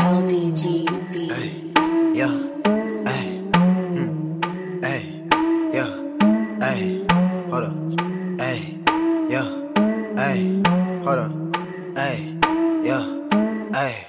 LDG beat. Hey, yeah, hey, hey, yeah, hey, hold up, hey, yeah, hey, hold up, hey, yeah, hey.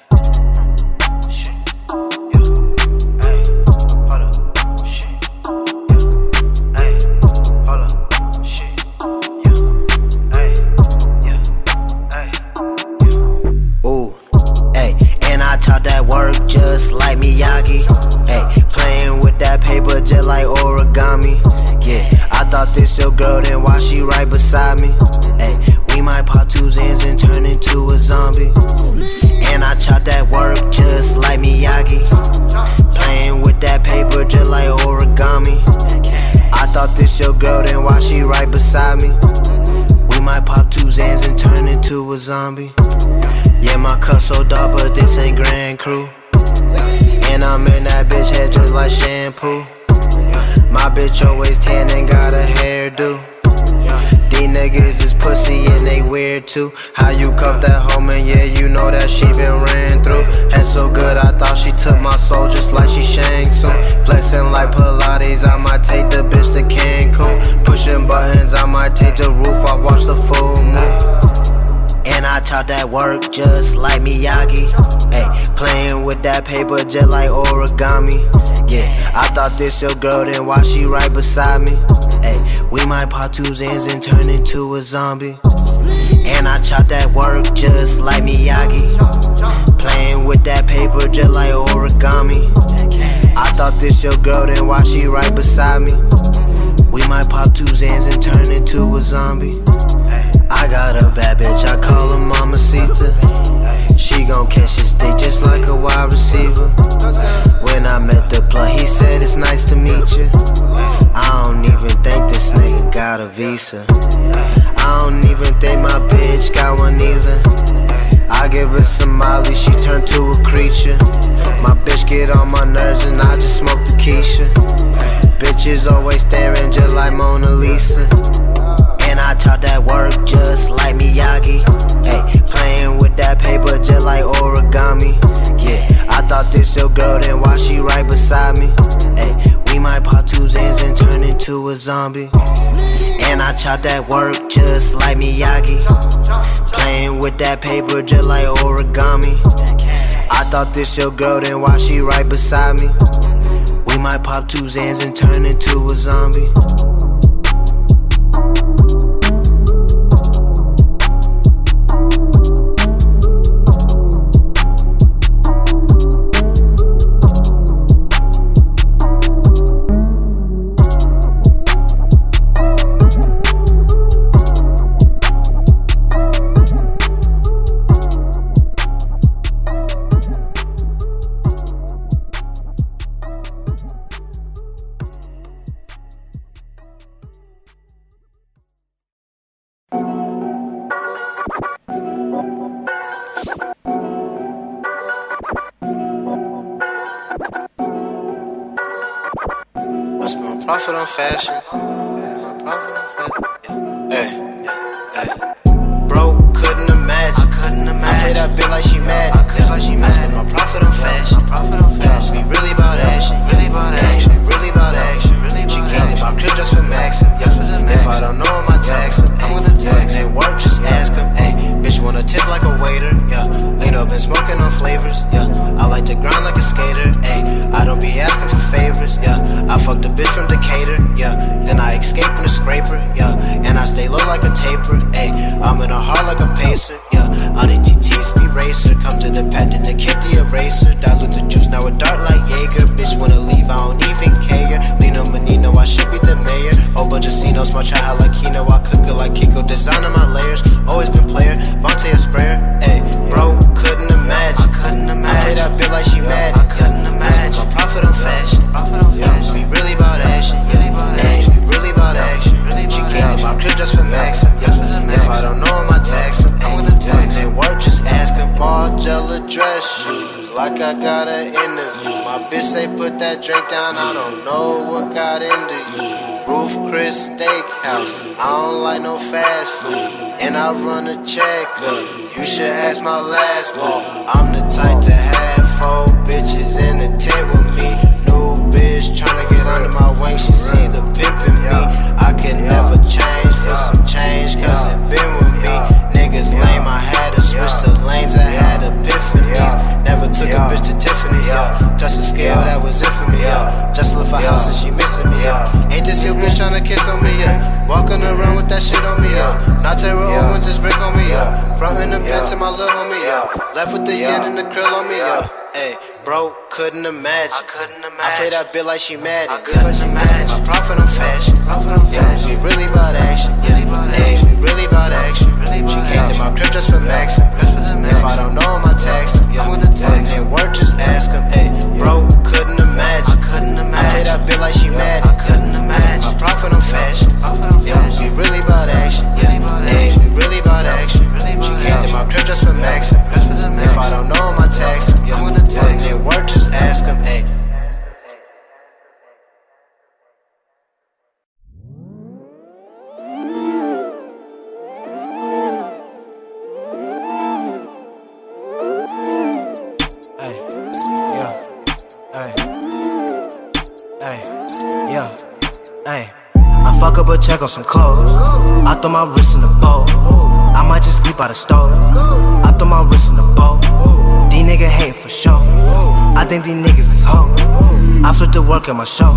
Just like Miyagi, hey, playing with that paper just like origami. Yeah, I thought this your girl, then why she right beside me? Hey, we might pop two Zans and turn into a zombie. And I chop that work just like Miyagi, playing with that paper just like origami. I thought this your girl, then why she right beside me? We might pop two Zans and turn into a zombie. Yeah, my cup so dark, but this ain't Grand Crew. And I'm in that bitch head just like shampoo. My bitch always tan and got a hairdo. These niggas is pussy and they weird too. How you cuff that hoe, man? Yeah, you know that she been ran through. Head so good, I thought she took my soul just like she Shang Tsung. Flexing like Pilates, I might take the bitch to Cancun. Pushing buttons, I might take the roof off, watch the full moon. And I chop that work just like Miyagi, hey, playing with that paper just like origami. Yeah, I thought this your girl, then why she right beside me? Hey, we might pop two Zans and turn into a zombie. And I chop that work just like Miyagi, playing with that paper just like origami. I thought this your girl, then why she right beside me? We might pop two Zans and turn into a zombie. I got a bad bitch, I call her Mamacita. She gon' catch his dick just like a wide receiver. When I met the plug, he said it's nice to meet you. I don't even think this nigga got a visa. I don't even think my bitch got one either. I give her some Molly, she turned to a creature. My bitch get on my nerves and I just smoke the Keisha. Bitches always staring just like Mona Lisa. And I chop that work just like Miyagi, hey, playing with that paper just like origami. Yeah, I thought this your girl, then why she right beside me? Hey, we might pop two Zans and turn into a zombie. And I chop that work just like Miyagi, playing with that paper just like origami. I thought this your girl, then why she right beside me? We might pop two Zans and turn into a zombie. Profit on fashion. Profit on fashion. Yeah. Hey. Bro, couldn't imagine. I play that bitch like she mad. I spend my profit on fashion. We really bout action. Really bout action. She came to my crib just for maxing. If I don't know him, I tax him. Ain't work, just ask him. Hey, bitch wanna tip like a waiter. Yeah, lean up and smoking on flavors. Yeah, I like to grind like a skater. Hey, I don't be asking for favors. Yeah, I fucked a bitch from Decatur. Yeah, then I escape from the scraper. Yeah, and I stay low like a taper. Hey, I'm in a heart like a pacer. Yeah, all the TTs be racer. Come to the pad, then they kick the eraser. Dilute the juice, now it dart like Jaeger. Bitch wanna leave, I don't even care. Lino Menino, I should be the mayor. Whole bunch of Cinos, my try like Kino. I cook it like Kiko, designing my layers. Always been player, Vontae a sprayer. Hey, bro, couldn't imagine. I play that bitch like she mad. I couldn't imagine. My profit on fashion. We really bout action. Hey, we really bout action. She came to my crib just for maxing. If I don't know him, I tax him. Ain't work, just ask him. Margiela dress shoes, like I got an interview. My bitch say put that drink down, I don't know what got into you. Roof Chris Steakhouse, I don't like no fast food, and I run a check up. You should ask my last ball. I'm the type to have 4 took a bitch to Tiffany's, just a scale that was it for me, just left a house and she missing me, ain't this your bitch tryna kiss on me, walking around with that shit on me, not terror Owens, just brick on me, frontin' the pet to my little homie, left with the yen and the krill on me, Hey, bro, couldn't imagine. I play that bitch like she mad at me. My profit on fashion. We really bout action. Hey, we really bout action. She came to my crib just for maxing. If I don't know him, I text him. Ain't work, just ask him. Hey, bro, couldn't imagine. I play that bitch like she mad at me. My profit on fashion. We really bout action. Hey, we really bout action. She came to my crib just for maxing. If I don't know him, I text him. Ain't work, just ask him, hey. I fuck up a check on some clothes. I throw my wrist in the bowl. I might just sleep by the stove. I throw my wrist in the bowl. These niggas hate for sure. I think these niggas is hoe. I flip the work in my show.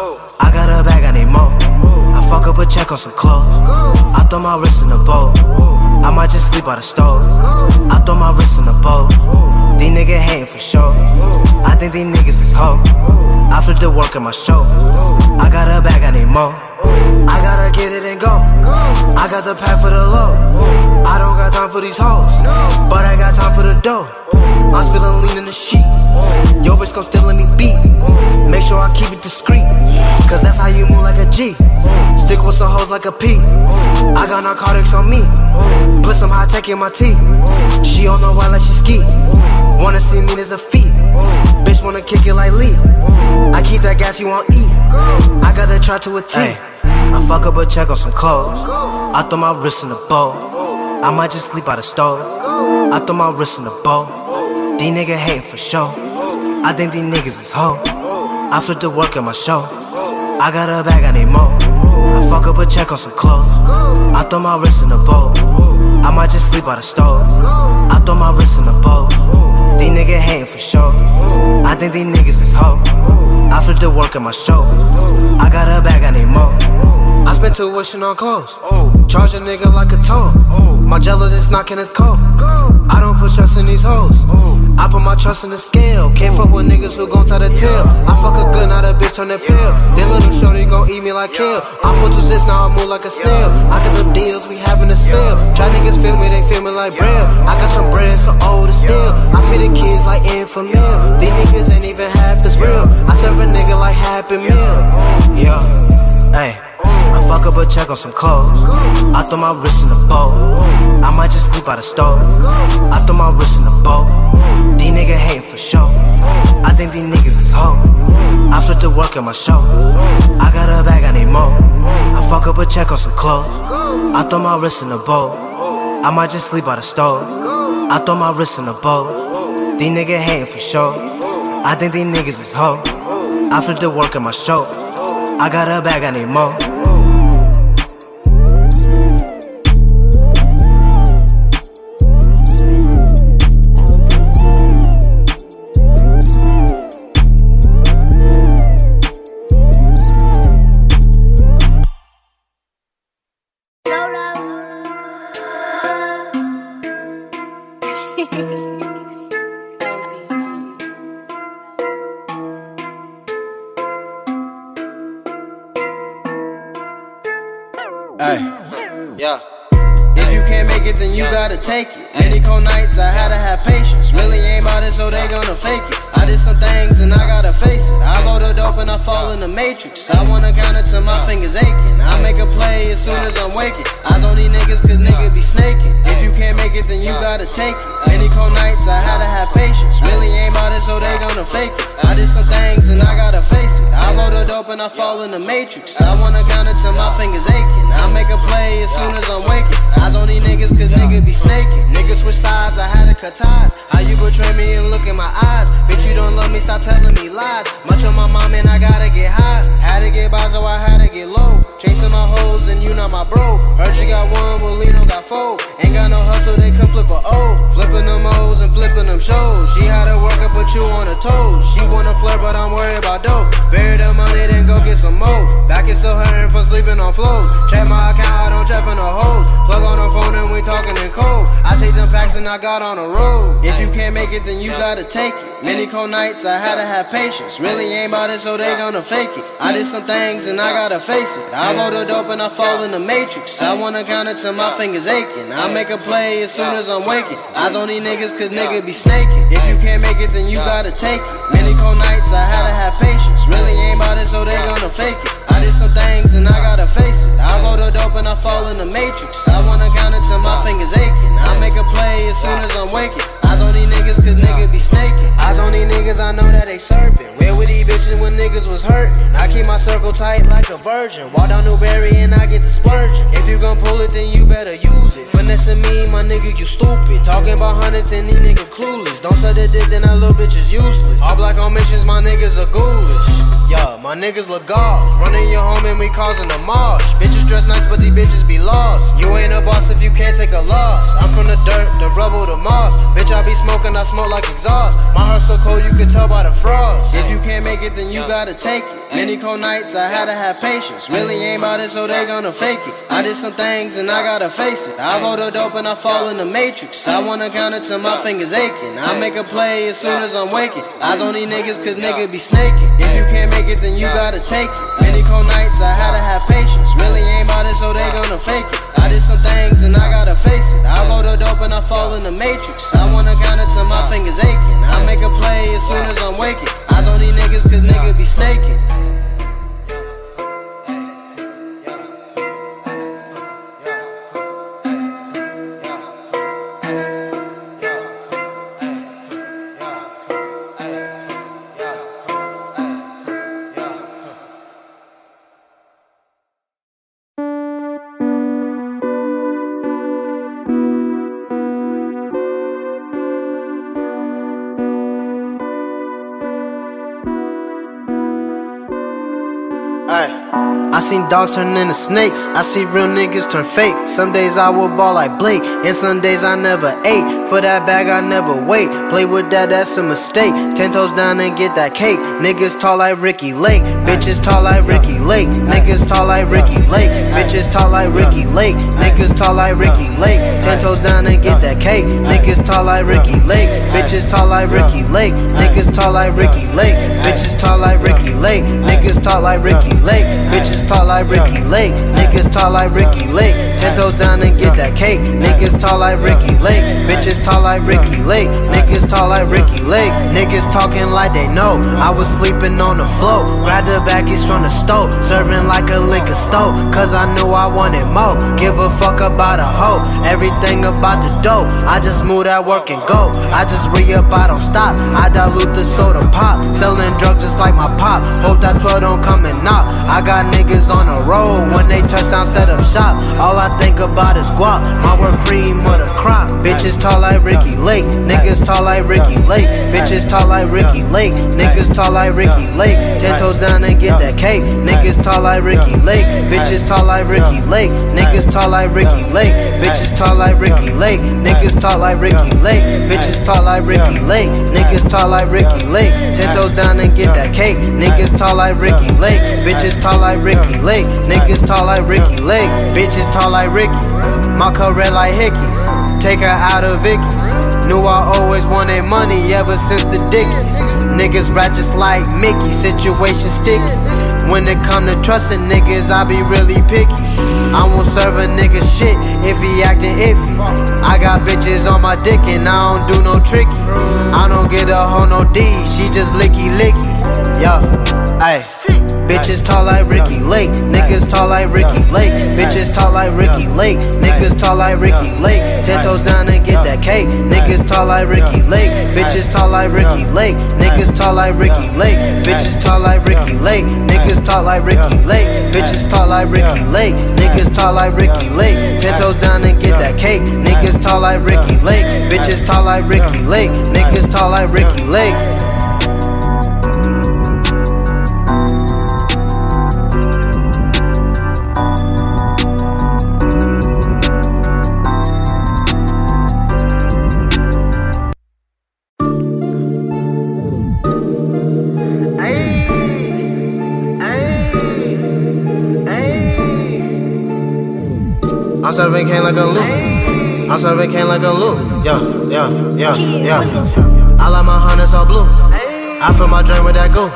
I got a bag, I need more. I fuck up a check on some clothes. I throw my wrist in the bowl. I might just sleep by the stove. I throw my wrist in the bowl. These niggas hating for sure. I think these niggas is hoe. I flip the work in my show. I got a bag, I need more. I gotta get it and go. I got the pack for the low. I don't got time for these hoes, but I got time for the dough. I'm spilling lean in the sheet. Yo bitch gon' still let me beat. Make sure I keep it discreet, cause that's how you move like a G. Stick with some hoes like a P. I got narcotics on me. Put some high tech in my tea. She on the why like she ski. Wanna see me as a feat. Bitch wanna kick it like Lee. I keep that gas you won't eat. I got the try to a T. I fuck up a check on some clothes. I throw my wrist in the bowl. I might just sleep by the stove. I throw my wrist in the bowl. These niggas hate for sure. I think these niggas is hoe. I flip the work in my show. I got a bag, I need more. I fuck up a check on some clothes. I throw my wrist in the bowl. I might just sleep by the stove. I throw my wrist in the bowl. These niggas hating for sure. I think these niggas is hoe. I flip the work in my show. I got a bag, I need more. I spent tuition on clothes. Charge a nigga like a toll. My jello is knocking his cold. I don't put trust in these hoes. I put my trust in the scale. Can't fuck with niggas who gon' tie the tail. I fuck a good, not a bitch on that pill. Then little shorty gon' eat me like kale. I put 2 zips, now I move like a snail. I got them deals, we having a sale. Try niggas feel me, they feel me like Braille. I got some bread, so old and still. I feed the kids like infamil. These niggas ain't even half as real. I serve a nigga like Happy Meal. Yeah, ayy. I fuck up a check on some clothes. I throw my wrist in the bowl. I might just sleep by the stove. I throw my wrist in the bowl. These niggas hate for sure. I think these niggas is hoe. I flip the work in my show. I got a bag, I need more. I fuck up a check on some clothes. I throw my wrist in the bowl. I might just sleep by the stove. I throw my wrist in the bowl. These niggas hating for sure. I think these niggas is hoe. I flip the work in my show. I got a bag, I need more. Yeah. If you can't make it, then you gotta take it. Many cold nights, I had to have patience. Really ain't about it, so they gonna fake it. I did some things and I gotta face it. I load it up and I fall in the matrix. I wanna count it till my fingers aching. I make a play as soon as I'm waking. Eyes on these niggas cause niggas be snaking. If you can't make it, then you gotta take it. Many cold nights, I had to have patience. Really ain't about it, so they gonna fake it. I did some things and I gotta face it. I load it up and I fall in the matrix. I wanna count it till my fingers aching. I make a play as soon as I'm waking. Eyes on these niggas cause niggas be snaking. Niggas switch sides, I had to cut ties. How you betray me and look in my eyes? Bitch, you don't love me, stop telling me lies. Much on my mom and I gotta get high. Had to get by, so I had to get low. Chasing my hoes and you not my bro. Heard you got one, well Lino got 4. Ain't got no hustle, they come flip a O. Flipping them O's and flipping them shows. She had to work up a toes. She wanna flirt, but I'm worried about dough. Bury the money, then go get some more. Back is still hurting for sleeping on flows. Check my account, I don't check for no hoes. Plug on the phone and we talking in code. I take them packs and I got on the road. If you can't make it, then you gotta take it. Many cold nights, I had to have patience. Really ain't about it, so they gonna fake it. I did some things and I gotta face it. I roll the dope and I fall in the matrix. I wanna count it till my fingers aching. I make a play as soon as I'm waking. Eyes on these niggas cause niggas be snaking. If you can't make it, then you gotta take it. Many cold nights, I had to have patience. Really ain't about it, so they gonna fake it. I did some things and I gotta face it. I roll the dope and I fall in the matrix. I wanna count it till my fingers aching. I make a play as soon as I'm waking. Eyes on these niggas cause niggas be snaking. Eyes on these niggas, I know that they serpent. Where were these bitches when niggas was hurting? I keep my circle tight like a virgin. Walk down Newberry and I get the splurging. If you gon' pull it, then you better use it. Finessing me, my nigga, you stupid. Talking about hundreds and these niggas clueless. Don't suck the dick, then that little bitch is useless. All black on missions, my niggas are ghoulish. Yeah, my niggas look off. Running your home and we causing a mosh. Bitches dress nice, but these bitches be lost. You ain't a boss if you can't take a loss. I'm from the dirt, the rubble, the moss. Bitch, I be smoking, I smoke like exhaust. My heart so cold, you can tell by the frost. If you can't make it, then you gotta take it. Many cold nights, I had to have patience. Really ain't about it, so they gonna fake it. I did some things and I gotta face it. I roll the dope and I fall in the matrix. I wanna count it till my fingers aching. I make a play as soon as I'm waking. Eyes on these niggas cause niggas be snaking. If you can't make it, then you gotta take it. Many cold nights, I had to have patience. Really ain't about it, so they gonna fake it. I did some things and I gotta face it. I roll the dope and I fall in the matrix. I wanna count it till my fingers aching. I make a play as soon as I'm waking. Eyes on these niggas cause niggas be snaking. I seen dogs turn into snakes. I see real niggas turn fake. Some days I will ball like Blake, and some days I never ate. For that bag I never wait. Play with that, that's a mistake. 10 toes down and get that cake. Niggas tall like Ricky Lake. Bitches tall like Ricky Lake. Niggas tall like Ricky Lake. Bitches tall like Ricky Lake. Niggas tall like Ricky Lake. 10 toes down and get that cake. Niggas tall like Ricky Lake. Bitches tall like Ricky Lake. Niggas tall like Ricky Lake. Bitches tall like Ricky Lake. Niggas tall like Ricky Lake. Bitches tall like Ricky Lake. Niggas tall like Ricky Lake. 10 toes down and get that cake. Niggas tall like Ricky Lake. Bitches tall like Ricky Lake. Niggas tall like Ricky Lake. Niggas talking like they know. I was sleeping on the floor. Grabbed the baggies from the stove. Serving like a liquor store. Cause I knew I wanted more. Give a fuck about a hoe. Everything about the dough. I just move that work and go. I just re-up, I don't stop. I dilute the soda pop. Selling drugs just like my pop. Hope that 12 don't come and knock. I got niggas on the road. When they touchdown, set up shop. All I think about is guap. My work cream of the crop. Bitches tall like Ricky Lake. Niggas tall like Ricky Lake. Bitches tall like Ricky Lake. Niggas tall like Ricky Lake. 10 toes down and get that cake. Niggas tall like Ricky Lake. Bitches tall like Ricky Lake. Niggas tall like Ricky Lake. Bitches tall like Ricky Lake. Niggas tall like Ricky Lake. Bitches tall like Ricky Lake. Niggas tall like Ricky Lake. 10 toes down and get that cake. Niggas tall like Ricky Lake. Bitches tall like Ricky Lake. Niggas tall like Ricky Lake. Bitches tall like Ricky. My cup red like hickeys. Take her out of Vicky's. Knew I always wanted money ever since the Dickies. Niggas rap just like Mickey. Situation sticky. When it come to trusting niggas, I be really picky. I won't serve a nigga shit if he acting iffy. I got bitches on my dick and I don't do no tricky. I don't get a hoe no D, she just licky licky. Yo, ayy. Bitches tall like Ricky Lake. Niggas tall like Ricky Lake. Bitches tall like Ricky Lake. Niggas tall like Ricky Lake. 10 toes down and get that cake. Niggas tall like Ricky Lake. Bitches tall like Ricky Lake. Niggas tall like Ricky Lake. Bitches tall like Ricky Lake. Niggas tall like Ricky Lake. Bitches tall like Ricky Lake. Niggas tall like Ricky Lake. 10 toes down and get that cake. Niggas tall like Ricky Lake. Bitches tall like Ricky Lake. Niggas tall like Ricky Lake. serving cane like a loop. I'm serving cane like a loop. Yeah. I like my hunters all blue. I fill my drink with that goo.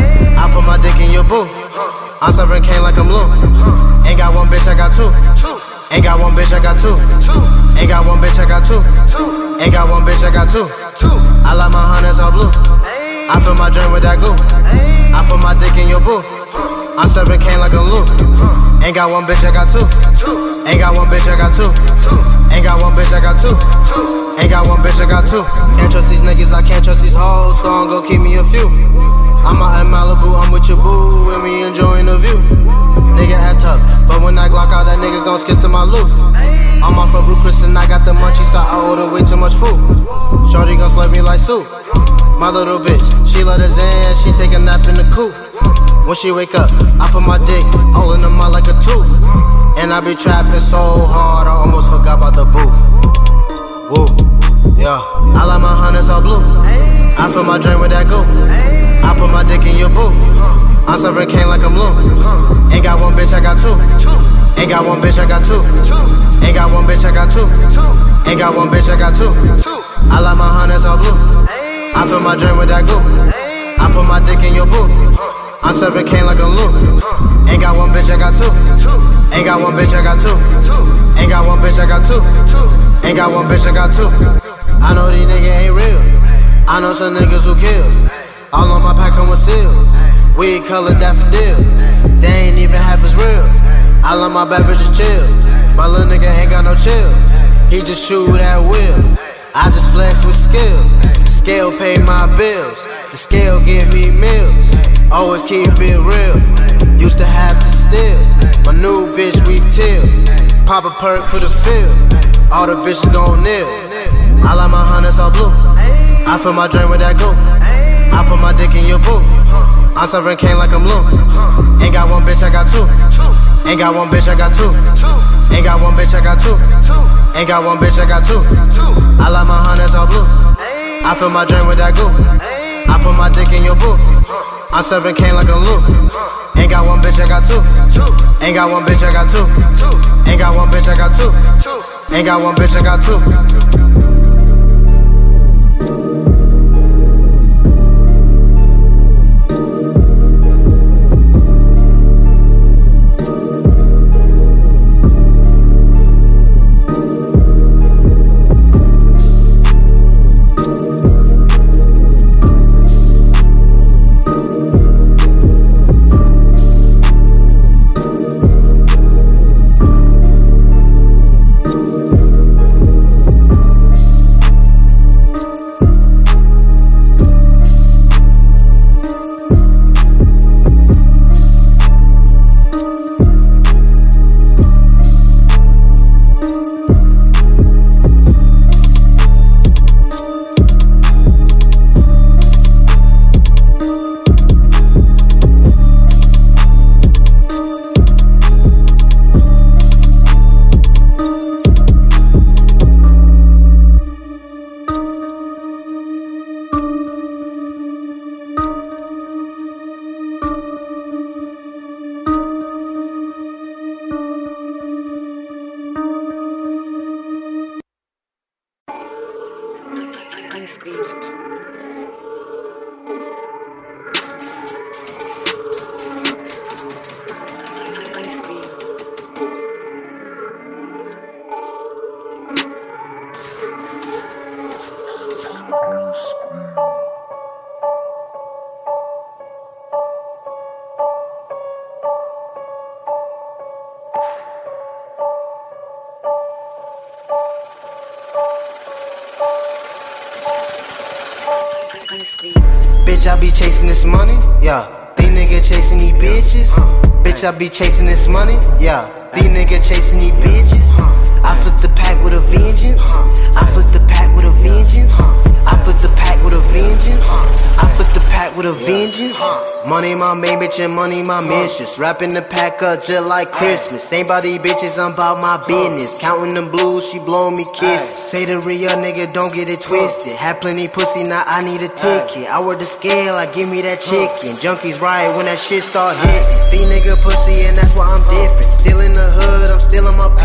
I put my dick in your boo. I'm serving cane like I'm Lou. Ain't got one bitch, I got two. Ain't got one bitch, I got two. Ain't got one bitch, I got two. Ain't got one bitch, I got two. I like my hunters all blue. I fill my drink with that goo. I put my dick in your boo. I'm serving cane like a Lou. Ain't got one bitch, I got two. Ain't got one bitch, I got two. Ain't got one bitch, I got two. Ain't got one bitch, I got two. Can't trust these niggas, I can't trust these hoes, so I'm gon' keep me a few. I'm out at Malibu, I'm with your boo, and we enjoying the view. Nigga act tough, but when I Glock out, that nigga gon' skip to my loot. I'm off of Ruth Chris and I got the munchies, so I order way too much food. Shorty gon' slurp me like soup. My little bitch, she love the Zan, she take a nap in the coop. When she wake up, I put my dick all in the mouth like a tooth. And I be trapping so hard, I almost forgot about the booth. Woo, yeah. I like my hunters all blue. I fill my drink with that goo. I put my dick in your boo. I'm serving cane like I'm Lou. Ain't got one bitch, I got two. Ain't got one bitch, I got two. Ain't got one bitch, I got two. Ain't got one bitch, I got two. I like my hunters all blue. I fill my drink with that goo. I put my dick in your boo. I'm serving cane like a Lou. Ain't got one bitch, I got two. Ain't got one bitch, I got two. Ain't got one bitch, I got two. Ain't got one bitch, I got two. I know these niggas ain't real. I know some niggas who kill. All on my pack come with seals. Weed color daffodil. They ain't even half as real. I love my bad bitches chill. My little nigga ain't got no chill. He just shoot at will. I just flex with skill. The scale pay my bills. The scale give me meals. Always keep it real. Used to have to steal. My new bitch we till. Pop a perk for the field. All the bitches gon' kneel. I like my hunters all blue. I fill my drink with that goo. I put my dick in your boo. I'm serving cane like I'm Lou. Ain't got one bitch, I got two. Ain't got one bitch, I got two. Ain't got one bitch, I got two. Ain't got one bitch, I got two. I like my hunters all blue. I fill my drink with that goo. I put my dick in your boo. I'm serving cane like I'm Lou. Ain't got one bitch, I got two. Ain't got one bitch, I got two. Ain't got one bitch, I got two. Ain't got one bitch, I got two. Bitch, I be chasing this money, yeah. These niggas chasing these bitches. Bitch, I be chasing this money, yeah. These niggas chasing these bitches. I flip the pack with a vengeance. I flip the pack with a vengeance. I flip the pack with a vengeance. I flip the pack with a vengeance. Money my main bitch and money my mistress. Wrapping the pack up just like Christmas. Ain't about these bitches, I'm about my business. Counting them blues, she blowing me kisses. Say the real nigga, don't get it twisted. Had plenty pussy, now I need a ticket. I work the scale, I give me that chicken. Junkies riot when that shit start hitting. These nigga pussy and that's why I'm different. Still in the hood, I'm still in my pimpin'.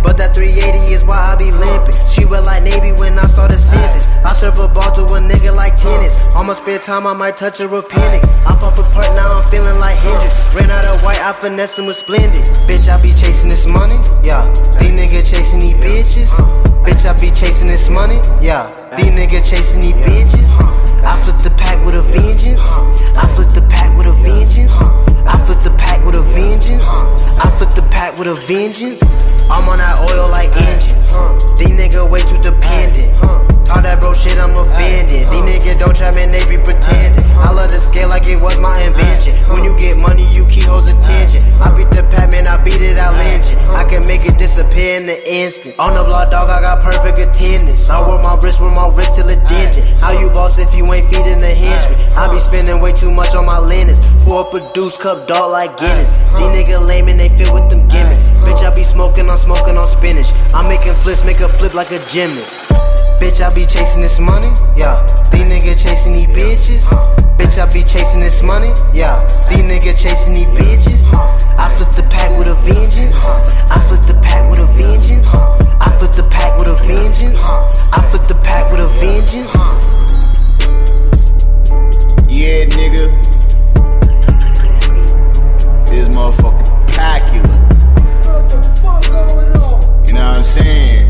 but that 380 is why I be limping. She wet like Navy when I start a sentence. I serve a ball to a nigga like tennis. On my spare time I might touch a appendix. I pop a part, now I'm feeling like Hendrix. Ran out of white, I finessed him with Splendid. Bitch, I be chasing this money, yeah. These niggas chasing these bitches. Bitch, I be chasing this money, yeah. These niggas chasing these bitches. I flip the pack with a vengeance. I flip the pack with a vengeance. I flip the pack with a vengeance. I flip the pack with a vengeance. I'm on that oil like engines. These niggas way too dependent. Talk that bro shit, I'm offended. These niggas don't try, man, they be pretending. I love the scale like it was my invention. When you get money, you keep hoes attention. I beat the pack, man, I beat it out lynching. I can make it disappear in the instant. On the block, dog, I got perfect attendance. I work my wrist till it dented. How you boss if you ain't feeding the henchman? I be spending way too much on my linens. Pour up a deuce cup, dog like Guinness. These niggas lame and they fit with them gimmicks. Bitch, I be smoking on spinach. I'm making flips, make a flip like a gymnast. Bitch, I be chasing this money, yeah. These niggas chasing these bitches. Bitch, I be chasing this money, yeah. These niggas chasing these bitches. I flip the pack with a vengeance. I flip the pack with a vengeance. I flip the pack with a vengeance. I flip the pack with a vengeance. Yeah, nigga. This motherfucking Pacula. What the fuck going on? You know what I'm saying?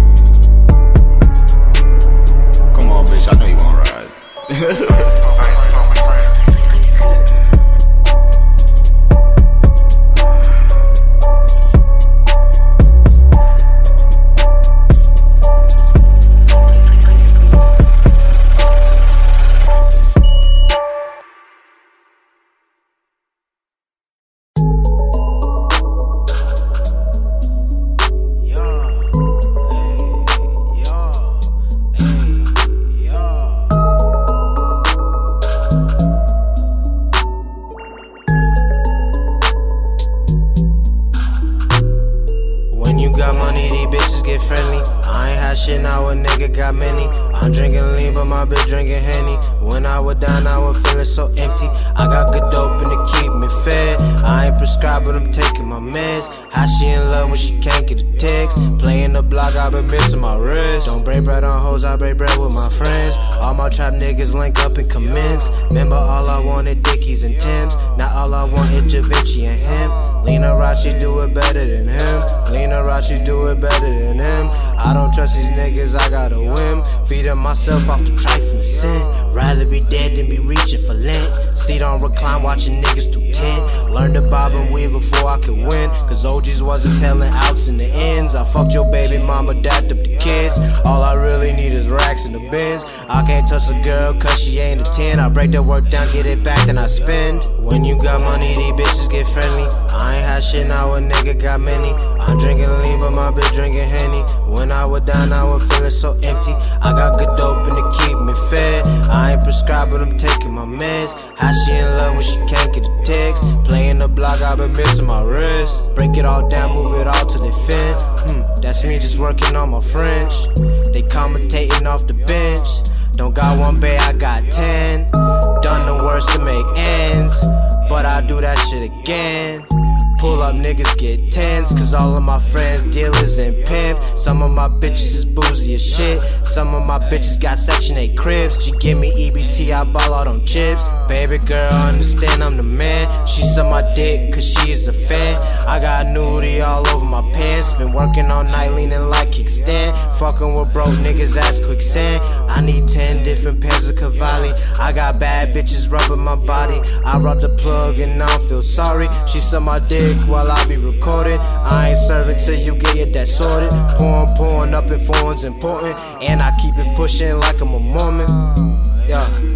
Come on, bitch, I know you wanna ride. Got money, these bitches get friendly. I ain't had shit, now a nigga got many. I'm drinking lean, but my bitch drinking Henny. When I was down, I was feeling so empty. I got good dope and to keep me fed. I ain't prescribed, but I'm taking my meds. How she in love when she can't get a text? Playing the block, I been missing my wrist. Don't break bread on hoes, I break bread with my friends. All my trap niggas link up and commence. Remember all I wanted Dickies and Timbs. Now all I want is Javinci and him. Lena Rachi do it better than him. Lena Rachi do it better than him. I don't trust these niggas, I got a whim. Feeding myself off the trifling sin. Rather be dead than be reaching for Lent. Seat on recline, watching niggas do 10. Learned to bob and weave before I could win. Cause OGs wasn't telling outs in the ends. I fucked your baby mama, dapped up the kids. All I really need is racks in the bins. I can't touch a girl cause she ain't a 10. I break the work down, get it back, then I spend. When you got money, these bitches get friendly. I ain't had shit, now a nigga got many. I'm drinking lean, but my bitch drinking Henny. When I was down, I was feeling so empty. I got good dope and to keep me fed. I ain't prescribed, but I'm taking my meds. How she in love when she can't get a text? Playing the block, I been missing my wrist. Break it all down, move it all till it fit. That's me just working on my French. They commentating off the bench. Don't got one bay, I got 10. Done the worst to make ends, but I do that shit again. Pull up, niggas get tens, cause all of my friends dealers and pimp. Some of my bitches is boozy as shit. Some of my bitches got Section 8 cribs. She give me EBT, I ball out on chips. Baby girl, understand I'm the man. She suck my dick cause she is a fan. I got nudie all over my pants. Been working all night leaning like kickstand. Fucking with broke niggas, ass quicksand. I need 10 different pairs of Cavalli. I got bad bitches rubbing my body. I rub the plug and I don't feel sorry. She suck my dick while I be recording. I ain't serving till you get your debt sorted. Pouring up in phones important. And I keep it pushing like I'm a Mormon. Yeah.